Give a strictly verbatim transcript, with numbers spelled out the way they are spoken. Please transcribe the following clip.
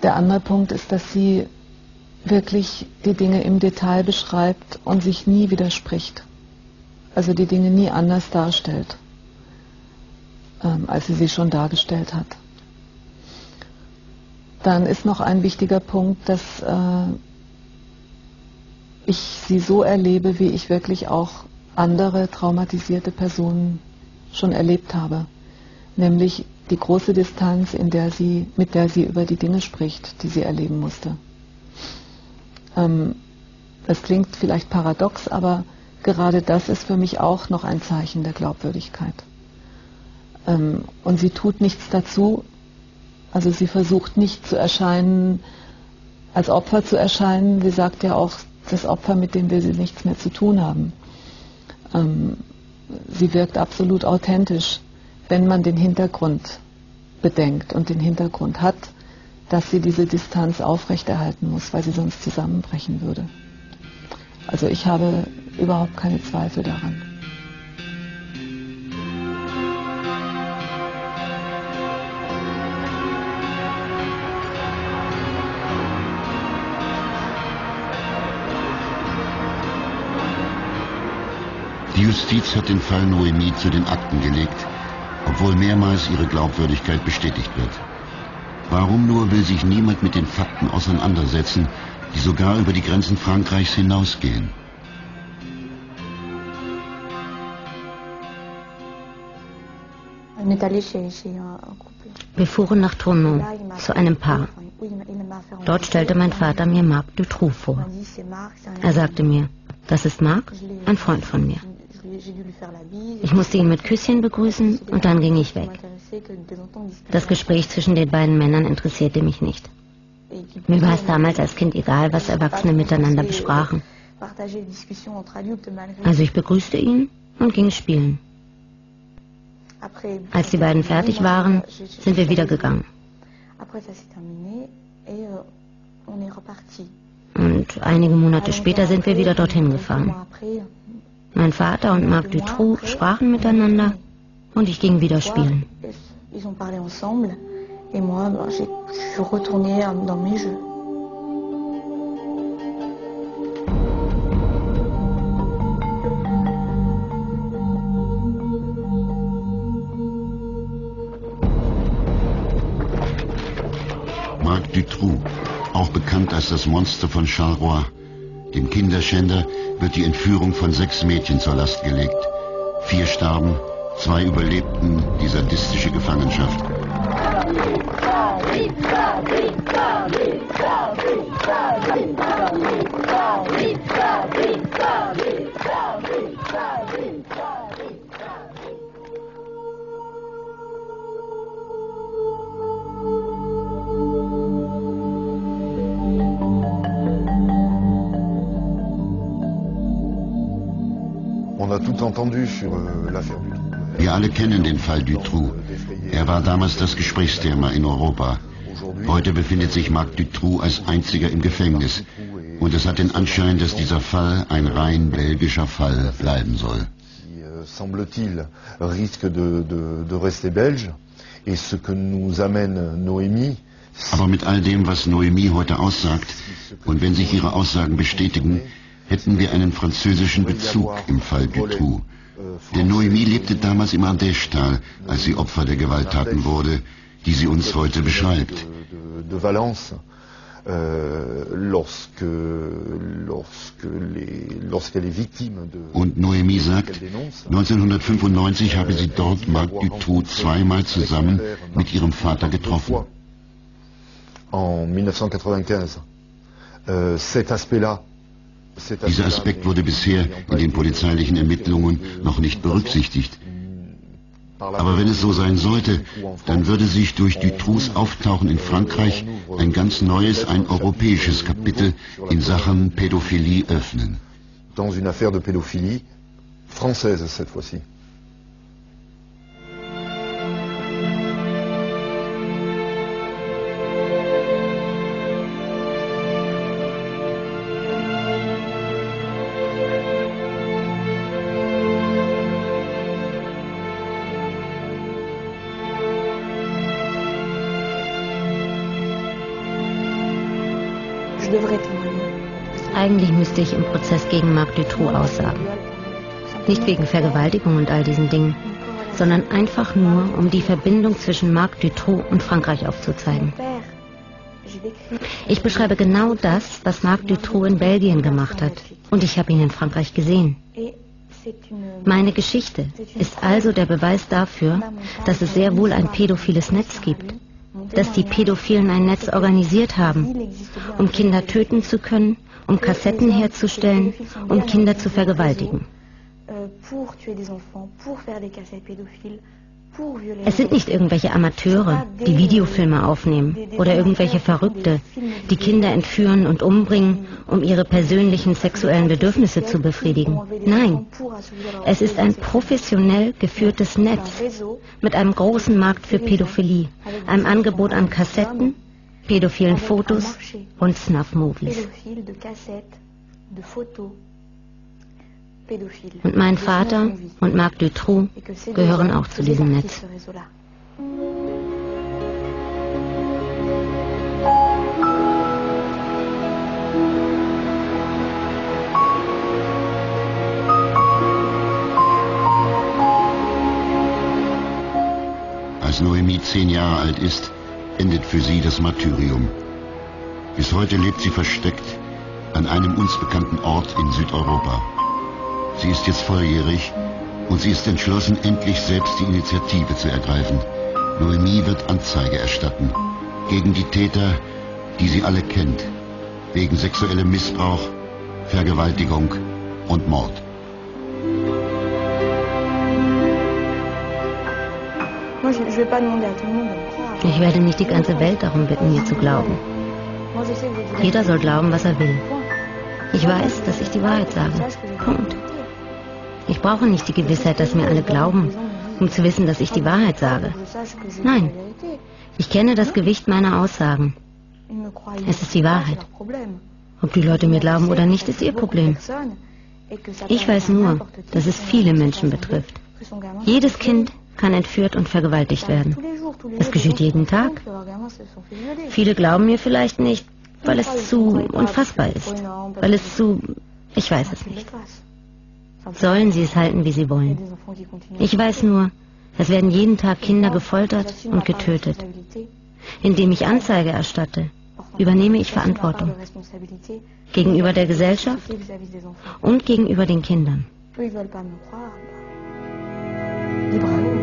Der andere Punkt ist, dass sie wirklich die Dinge im Detail beschreibt und sich nie widerspricht. Also die Dinge nie anders darstellt, ähm, als sie sie schon dargestellt hat. Dann ist noch ein wichtiger Punkt, dass äh, ich sie so erlebe, wie ich wirklich auch andere traumatisierte Personen schon erlebt habe. Nämlich die große Distanz, in der sie, mit der sie über die Dinge spricht, die sie erleben musste. Ähm, das klingt vielleicht paradox, aber gerade das ist für mich auch noch ein Zeichen der Glaubwürdigkeit. Ähm, und sie tut nichts dazu, also sie versucht nicht zu erscheinen, als Opfer zu erscheinen. Sie sagt ja auch, das Opfer, mit dem will sie nichts mehr zu tun haben. Ähm, sie wirkt absolut authentisch, wenn man den Hintergrund bedenkt und den Hintergrund hat, dass sie diese Distanz aufrechterhalten muss, weil sie sonst zusammenbrechen würde. Also ich habe überhaupt keine Zweifel daran. Die Justiz hat den Fall Noémie zu den Akten gelegt, obwohl mehrmals ihre Glaubwürdigkeit bestätigt wird. Warum nur will sich niemand mit den Fakten auseinandersetzen, die sogar über die Grenzen Frankreichs hinausgehen? Wir fuhren nach Tournon zu einem Paar. Dort stellte mein Vater mir Marc Dutroux vor. Er sagte mir, das ist Marc, ein Freund von mir. Ich musste ihn mit Küsschen begrüßen und dann ging ich weg. Das Gespräch zwischen den beiden Männern interessierte mich nicht. Mir war es damals als Kind egal, was Erwachsene miteinander besprachen. Also ich begrüßte ihn und ging spielen. Als die beiden fertig waren, sind wir wieder gegangen. Und einige Monate später sind wir wieder dorthin gefahren. Mein Vater und Marc Dutroux sprachen miteinander und ich ging wieder spielen. Marc Dutroux, auch bekannt als das Monster von Charleroi. Dem Kinderschänder wird die Entführung von sechs Mädchen zur Last gelegt. Vier starben, zwei überlebten die sadistische Gefangenschaft. Wir alle kennen den Fall Dutroux. Er war damals das Gesprächsthema in Europa. Heute befindet sich Marc Dutroux als einziger im Gefängnis. Und es hat den Anschein, dass dieser Fall ein rein belgischer Fall bleiben soll. Semble-t-il, risque de, de, de rester belge. Et ce que nous amène Noémie. Aber mit all dem, was Noémie heute aussagt, und wenn sich ihre Aussagen bestätigen, hätten wir einen französischen Bezug im Fall Dutroux. Denn Noémie lebte damals im Ardèche-Tal, als sie Opfer der Gewalttaten wurde, die sie uns heute beschreibt. De Valence, lorsque, lorsque les, lorsqu'elle est victime de. Und Noémie sagt, neunzehnhundertfünfundneunzig habe sie dort Marc Dutroux zweimal zusammen mit ihrem Vater getroffen. En neunzehnhundertquinze, euh, cet aspect-là. Dieser Aspekt wurde bisher in den polizeilichen Ermittlungen noch nicht berücksichtigt. Aber wenn es so sein sollte, dann würde sich durch Dutrouxs Auftauchen in Frankreich ein ganz neues, ein europäisches Kapitel in Sachen Pädophilie öffnen. Dans une affaire de pédophilie française cette fois-ci. Eigentlich müsste ich im Prozess gegen Marc Dutroux aussagen. Nicht wegen Vergewaltigung und all diesen Dingen, sondern einfach nur, um die Verbindung zwischen Marc Dutroux und Frankreich aufzuzeigen. Ich beschreibe genau das, was Marc Dutroux in Belgien gemacht hat. Und ich habe ihn in Frankreich gesehen. Meine Geschichte ist also der Beweis dafür, dass es sehr wohl ein pädophiles Netz gibt. Dass die Pädophilen ein Netz organisiert haben, um Kinder töten zu können, um Kassetten herzustellen, um Kinder zu vergewaltigen. Es sind nicht irgendwelche Amateure, die Videofilme aufnehmen, oder irgendwelche Verrückte, die Kinder entführen und umbringen, um ihre persönlichen sexuellen Bedürfnisse zu befriedigen. Nein, es ist ein professionell geführtes Netz mit einem großen Markt für Pädophilie, einem Angebot an Kassetten, pädophilen Fotos und Snuff-Movies. Und mein Vater und Marc Dutroux gehören auch zu diesem Netz. Als Noémie zehn Jahre alt ist, endet für sie das Martyrium. Bis heute lebt sie versteckt an einem uns bekannten Ort in Südeuropa. Sie ist jetzt volljährig und sie ist entschlossen, endlich selbst die Initiative zu ergreifen. Noémie wird Anzeige erstatten gegen die Täter, die sie alle kennt, wegen sexuellem Missbrauch, Vergewaltigung und Mord. Ich werde nicht die ganze Welt darum bitten, mir zu glauben. Jeder soll glauben, was er will. Ich weiß, dass ich die Wahrheit sage. Punkt. Ich brauche nicht die Gewissheit, dass mir alle glauben, um zu wissen, dass ich die Wahrheit sage. Nein, ich kenne das Gewicht meiner Aussagen. Es ist die Wahrheit. Ob die Leute mir glauben oder nicht, ist ihr Problem. Ich weiß nur, dass es viele Menschen betrifft. Jedes Kind kann entführt und vergewaltigt werden. Es geschieht jeden Tag. Viele glauben mir vielleicht nicht, weil es zu unfassbar ist, weil es zu... ich weiß es nicht. Sollen sie es halten, wie sie wollen. Ich weiß nur, es werden jeden Tag Kinder gefoltert und getötet. Indem ich Anzeige erstatte, übernehme ich Verantwortung. Gegenüber der Gesellschaft und gegenüber den Kindern.